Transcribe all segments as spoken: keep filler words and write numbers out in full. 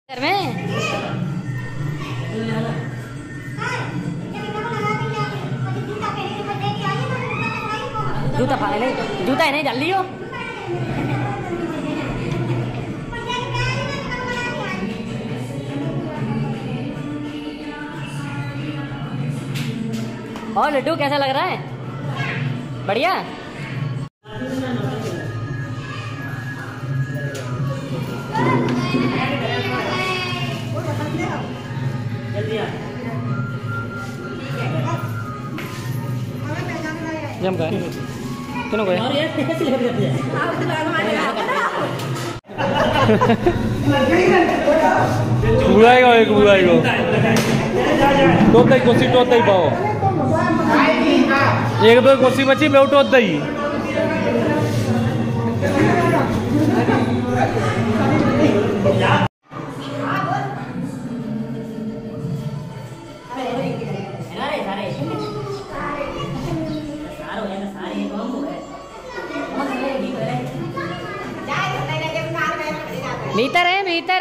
घर में जूता पा ले, जूता है नहीं डाल लियो। और लड्डू कैसा लग रहा है? बढ़िया। जम गए क्यों गए? बुलाएगा एक बुलाएगा तो तई कोसी तो तई पाओ एक दो कोसी बची मैं उठो तई भीतर है भीतर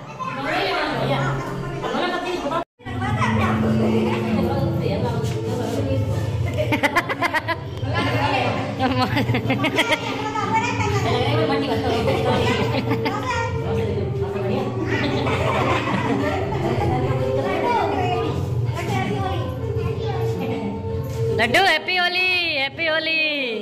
लड्डू हैप्पी होली हैप्पी होली।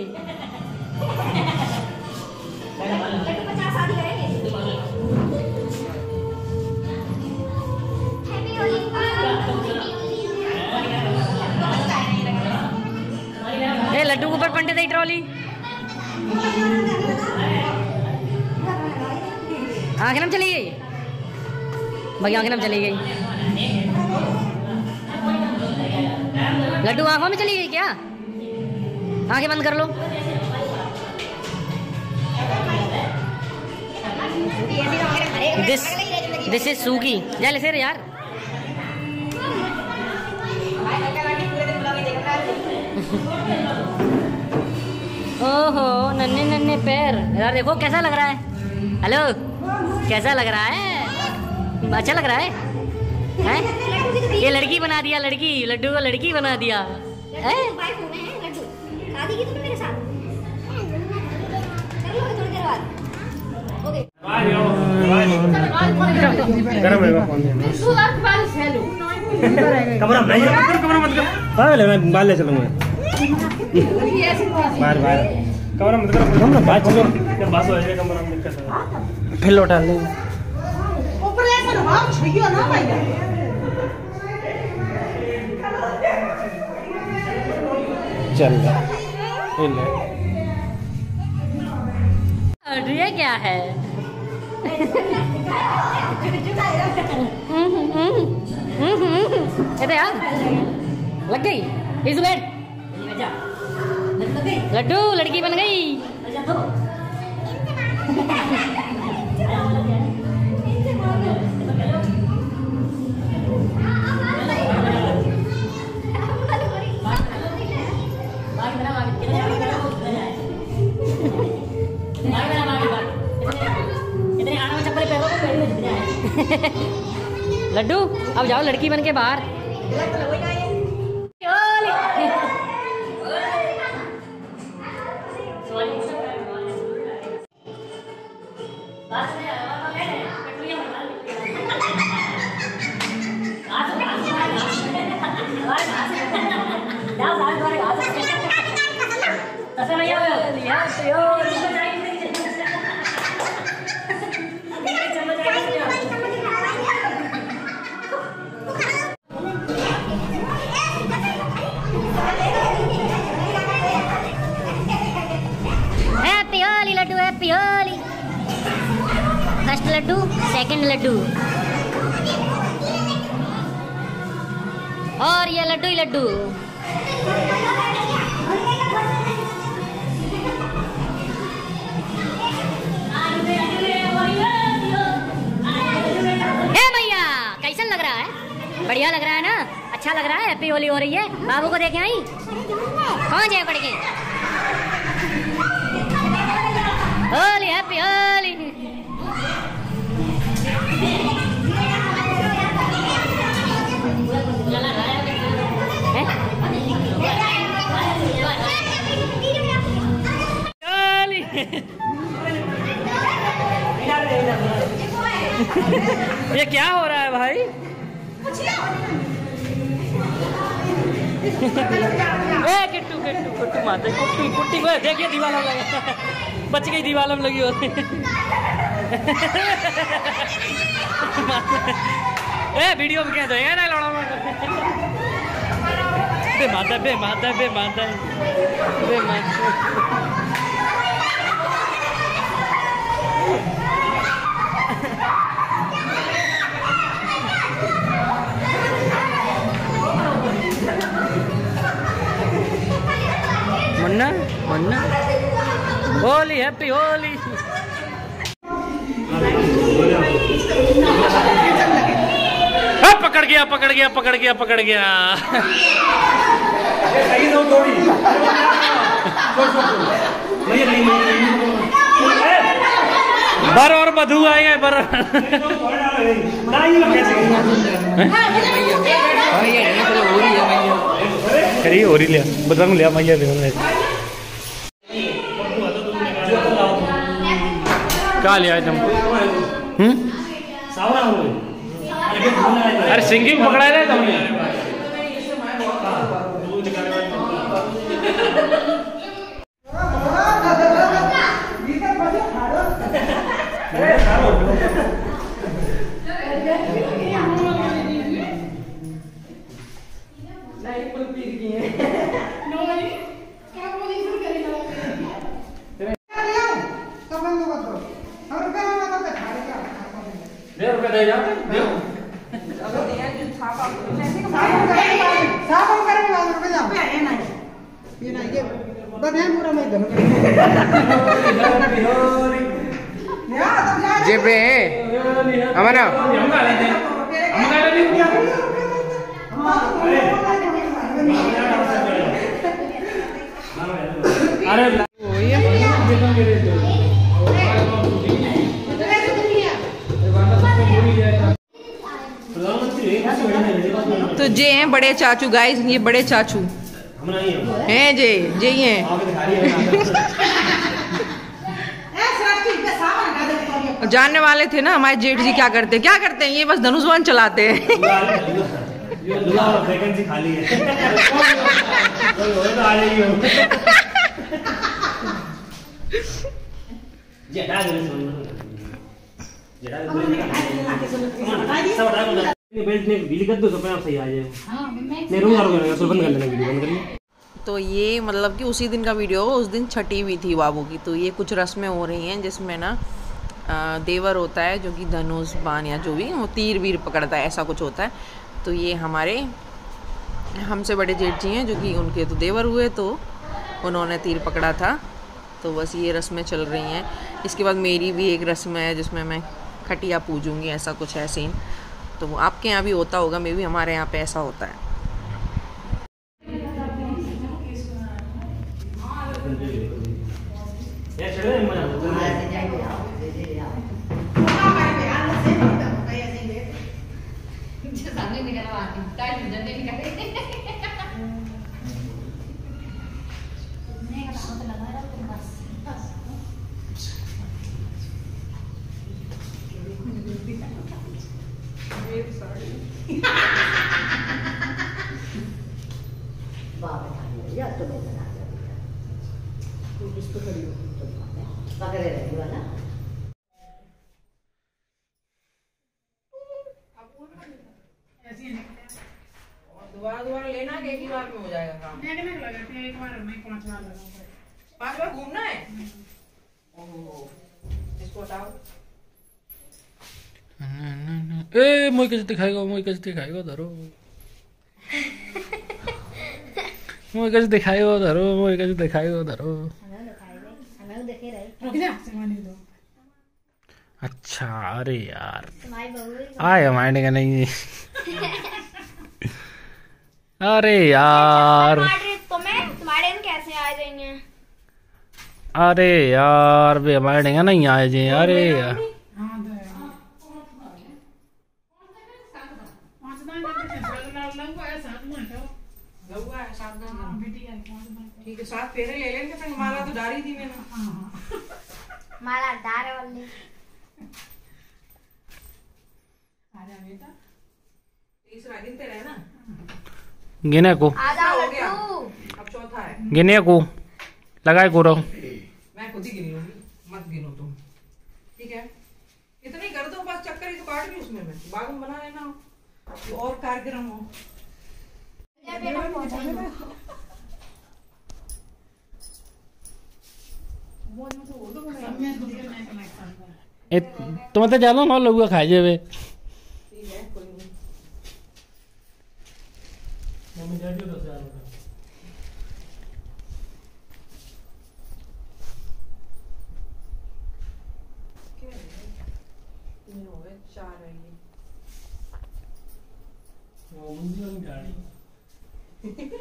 ए लड्डू के ऊपर पंडित ट्रॉली आंखें नम चली गई भाई, आंखें नम चली गई। लड्डू आंखों में चली गई क्या? आंखें बंद कर लो। दिस दिस इज सूगी जा ले यार। ओहो नन्हे नन्हे पैर यार, देखो कैसा लग रहा है। हेलो कैसा लग रहा है? अच्छा लग रहा है, है? ये लड़की बना दिया, लड़की लड्डू को लड़की बना दिया है? गरम रहेगा कमरा नहीं कमरा मत कर मैं बाल ले चलूंगा बाहर बाहर कमरा मत कर हम ना बात चलो जब बात हो जाएगा कमरा में दिक्कत है फिर लौटा लेंगे ऊपर ऐसा ना हम छियो ना भाई चल ले ये क्या है? अरे यार लग गई लड्डू लड़की बन गई। लड्डू अब जाओ लड़की बन के बाहर। हैप्पी होली। फर्स्ट लड्डू सेकंड लड्डू और ये लड्डू ही लड्डू। हे भैया कैसा लग रहा है? बढ़िया लग रहा है ना? अच्छा लग रहा है? हैप्पी होली हो रही है। बाबू को देखे आई कौन जाए पड़ के होली हैप्पी होली। ये क्या हो रहा है भाई? ए किट्टू किट्टू कुट्टू मारते कुट्टी कुट्टी को देखिए दीवार में लगा बच गई दीवार में लगी होती ए वीडियो में क्या देगा ना लड़ा बे माता बे माता बे माता बे माता मन्ना मन्ना होली हैप्पी होली। पकड़ गया पकड़ गया पकड़ गया पकड़ गया बर और मधु आएगा बर करिए हो रही लिया बदरंग लिया मैया क्या लिया तुम? हम्म अरे सिंगिंग पकड़ा है तुमने। जेबे हमारा अरे तो जे हैं बड़े चाचू गाइस, ये बड़े चाचू हैं जे जे ही हैं। जानने वाले थे ना हमारे जेठ जी क्या करते क्या करते हैं, ये बस धनुष्वान चलाते हैं। तो ये मतलब कि उसी दिन का वीडियो, उस दिन छठी हुई थी बाबू की। तो ये कुछ रस्में हो रही हैं जिसमें ना देवर होता है जो कि धनुष बाण या जो भी वो तीर वीर पकड़ता है, ऐसा कुछ होता है। तो ये हमारे हमसे बड़े जेठ जी हैं जो कि उनके तो देवर हुए, तो उन्होंने तीर पकड़ा था। तो बस ये रस्में चल रही हैं। इसके बाद मेरी भी एक रस्म है जिसमें मैं खटिया पूजूंगी, ऐसा कुछ है सीन। तो वो आपके यहाँ भी होता होगा, मे भी हमारे यहाँ पे ऐसा होता है। दोबारा दोबारा लेना कि एक ही बार में हो जाएगा काम? देखने को लगाते हैं, एक बार नहीं पांच बार लगाओ, पांच बार घूमना है। ओहो, इसको हटाओ। ए मोई कैसे दिखाएगा, मोई कैसे दिखाएगा धरो, मोई कैसे दिखाएगा धरो, मोई कैसे दिखाएगा धरो। अच्छा अरे यार आए हमारे का नहीं। अरे यार तुम्हारे कैसे आ जाएंगे? अरे यार बे हमारे का नहीं आए जी। अरे यार ठीक है, साथ फेरे ले लेंगे। फिर माला तो डारी थी मैंने, माला डारे वाली। बेटा तीसरा गिनते रहे ना। गिने को आधा हो गया, लड्डू। अब चौथा है। गिने को लगाए को रहो। मैं खुद ही गिनी होगी, मत गिनो तुम, ठीक है? इतना ही कर दो बस, चक्कर ही तो काट ली उसमें, मैं बाद में बना लेना कि और कार्यक्रम हो। ए तुम तो जानो ना लोग खाए जेबे। ठीक है, कोई नहीं। मम्मी डैडी तो जा रहा क्या है? तीन हो गए, चार है ये। वो मुझे गाड़ी